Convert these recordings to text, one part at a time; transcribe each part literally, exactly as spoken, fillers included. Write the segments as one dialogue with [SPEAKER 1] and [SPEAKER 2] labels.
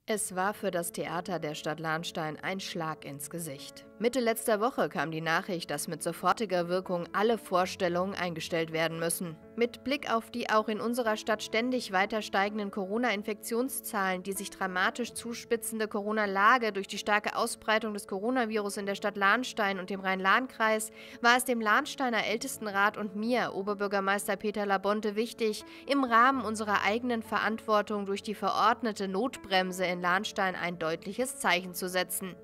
[SPEAKER 1] Es war für das Theater der Stadt Lahnstein ein Schlag ins Gesicht. Mitte letzter Woche kam die Nachricht, dass mit sofortiger Wirkung alle Vorstellungen eingestellt werden müssen. Mit Blick auf die auch in unserer Stadt ständig weiter steigenden Corona-Infektionszahlen, die sich dramatisch zuspitzende Corona-Lage durch die starke Ausbreitung des Coronavirus in der Stadt Lahnstein und dem Rhein-Lahn-Kreis, war es dem Lahnsteiner Ältestenrat und mir, Oberbürgermeister Peter Labonte, wichtig, im Rahmen unserer eigenen Verantwortung durch die verordnete Notbremse in Lahnstein ein deutliches Zeichen zu setzen.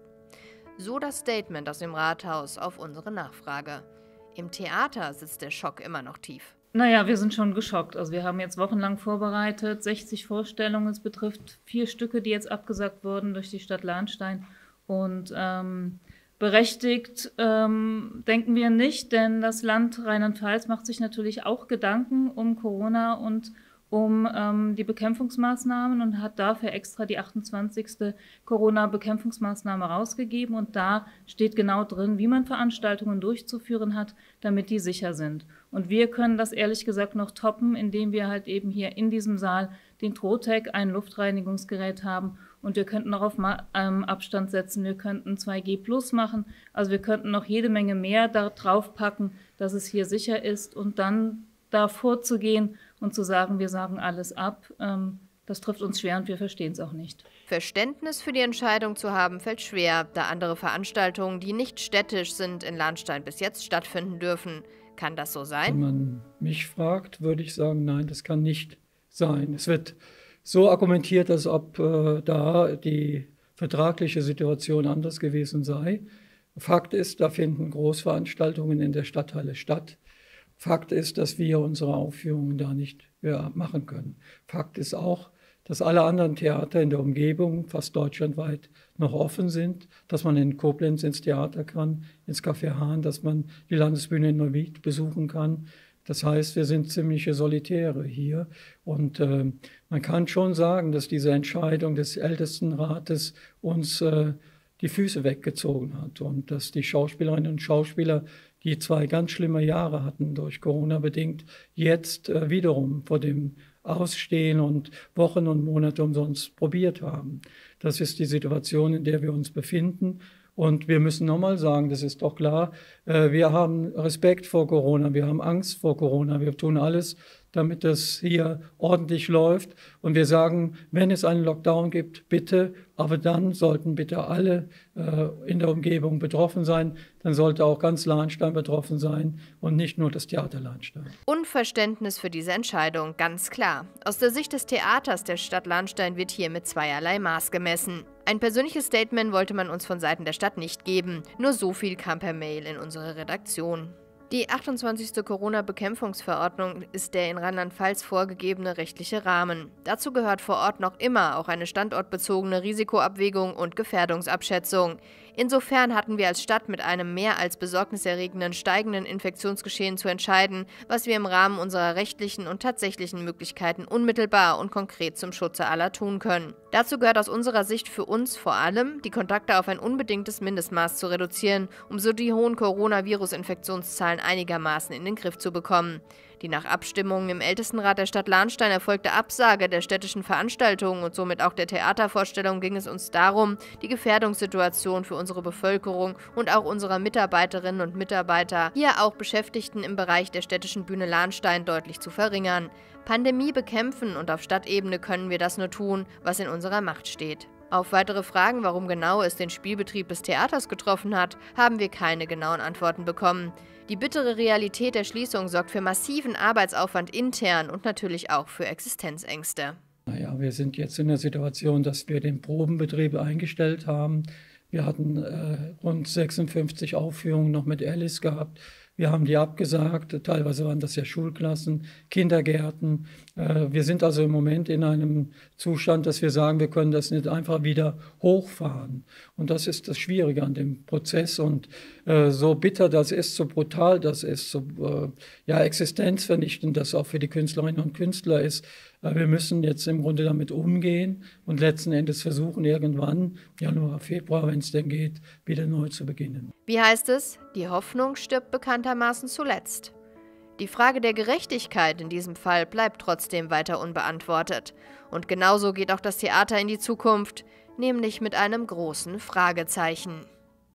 [SPEAKER 1] So das Statement aus dem Rathaus auf unsere Nachfrage. Im Theater sitzt der Schock immer noch tief.
[SPEAKER 2] Naja, wir sind schon geschockt. Also wir haben jetzt wochenlang vorbereitet, sechzig Vorstellungen. Es betrifft vier Stücke, die jetzt abgesagt wurden durch die Stadt Lahnstein. Und ähm, berechtigt ähm, denken wir nicht, denn das Land Rheinland-Pfalz macht sich natürlich auch Gedanken um Corona und um ähm, die Bekämpfungsmaßnahmen und hat dafür extra die achtundzwanzigste Corona-Bekämpfungsmaßnahme rausgegeben. Und da steht genau drin, wie man Veranstaltungen durchzuführen hat, damit die sicher sind. Und wir können das ehrlich gesagt noch toppen, indem wir halt eben hier in diesem Saal den Trotec, ein Luftreinigungsgerät haben. Und wir könnten noch auf ähm, Abstand setzen, wir könnten zwei G plus machen. Also wir könnten noch jede Menge mehr da drauf packen, dass es hier sicher ist. Und dann da vorzugehen und zu sagen, wir sagen alles ab, ähm, das trifft uns schwer und wir verstehen es auch nicht.
[SPEAKER 1] Verständnis für die Entscheidung zu haben, fällt schwer, da andere Veranstaltungen, die nicht städtisch sind, in Lahnstein bis jetzt stattfinden dürfen. Kann das so sein?
[SPEAKER 3] Wenn man mich fragt, würde ich sagen, nein, das kann nicht sein. Es wird so argumentiert, als ob äh, da die vertragliche Situation anders gewesen sei. Fakt ist, da finden Großveranstaltungen in der Stadthalle statt. Fakt ist, dass wir unsere Aufführungen da nicht mehr machen können. Fakt ist auch, dass alle anderen Theater in der Umgebung fast deutschlandweit noch offen sind, dass man in Koblenz ins Theater kann, ins Café Hahn, dass man die Landesbühne in Neuwied besuchen kann. Das heißt, wir sind ziemliche Solitäre hier. Und äh, man kann schon sagen, dass diese Entscheidung des Ältestenrates uns äh, die Füße weggezogen hat und dass die Schauspielerinnen und Schauspieler, die zwei ganz schlimme Jahre hatten durch Corona bedingt, jetzt äh, wiederum vor dem Ausstehen und Wochen und Monate umsonst probiert haben. Das ist die Situation, in der wir uns befinden. Und wir müssen nochmal sagen, das ist doch klar, äh, wir haben Respekt vor Corona, wir haben Angst vor Corona, wir tun alles, damit das hier ordentlich läuft. Und wir sagen, wenn es einen Lockdown gibt, bitte, aber dann sollten bitte alle äh, in der Umgebung betroffen sein. Dann sollte auch ganz Lahnstein betroffen sein und nicht nur das Theater Lahnstein.
[SPEAKER 1] Unverständnis für diese Entscheidung, ganz klar. Aus der Sicht des Theaters der Stadt Lahnstein wird hier mit zweierlei Maß gemessen. Ein persönliches Statement wollte man uns von Seiten der Stadt nicht geben. Nur so viel kam per Mail in unsere Redaktion. Die achtundzwanzigste Corona-Bekämpfungsverordnung ist der in Rheinland-Pfalz vorgegebene rechtliche Rahmen. Dazu gehört vor Ort noch immer auch eine standortbezogene Risikoabwägung und Gefährdungsabschätzung. Insofern hatten wir als Stadt mit einem mehr als besorgniserregenden steigenden Infektionsgeschehen zu entscheiden, was wir im Rahmen unserer rechtlichen und tatsächlichen Möglichkeiten unmittelbar und konkret zum Schutze aller tun können. Dazu gehört aus unserer Sicht für uns vor allem, die Kontakte auf ein unbedingtes Mindestmaß zu reduzieren, um so die hohen Coronavirus-Infektionszahlen einigermaßen in den Griff zu bekommen. Die nach Abstimmungen im Ältestenrat der Stadt Lahnstein erfolgte Absage der städtischen Veranstaltungen und somit auch der Theatervorstellung ging es uns darum, die Gefährdungssituation für unsere Bevölkerung und auch unserer Mitarbeiterinnen und Mitarbeiter, hier auch Beschäftigten im Bereich der städtischen Bühne Lahnstein, deutlich zu verringern. Pandemie bekämpfen und auf Stadtebene können wir das nur tun, was in unserer Macht steht. Auf weitere Fragen, warum genau es den Spielbetrieb des Theaters getroffen hat, haben wir keine genauen Antworten bekommen. Die bittere Realität der Schließung sorgt für massiven Arbeitsaufwand intern und natürlich auch für Existenzängste.
[SPEAKER 3] Naja, wir sind jetzt in der Situation, dass wir den Probenbetrieb eingestellt haben. Wir hatten äh, rund sechsundfünfzig Aufführungen noch mit Alice gehabt. Wir haben die abgesagt, teilweise waren das ja Schulklassen, Kindergärten. Wir sind also im Moment in einem Zustand, dass wir sagen, wir können das nicht einfach wieder hochfahren. Und das ist das Schwierige an dem Prozess. Und so bitter das ist, so brutal das ist, so ja, existenzvernichtend das auch für die Künstlerinnen und Künstler ist, wir müssen jetzt im Grunde damit umgehen und letzten Endes versuchen, irgendwann, Januar, Februar, wenn es denn geht, wieder neu zu beginnen.
[SPEAKER 1] Wie heißt es? Die Hoffnung stirbt bekanntermaßen zuletzt. Die Frage der Gerechtigkeit in diesem Fall bleibt trotzdem weiter unbeantwortet. Und genauso geht auch das Theater in die Zukunft, nämlich mit einem großen Fragezeichen.